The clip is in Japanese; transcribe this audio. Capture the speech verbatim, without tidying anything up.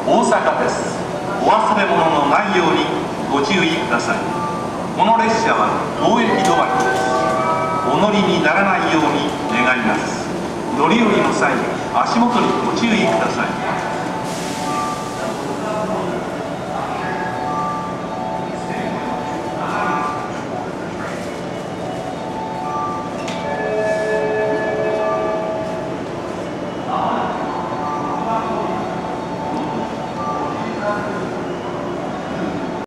大阪です。お忘れ物のないようにご注意ください。この列車は当駅止まりです。お乗りにならないように願います。乗り降りの際、足元にご注意ください。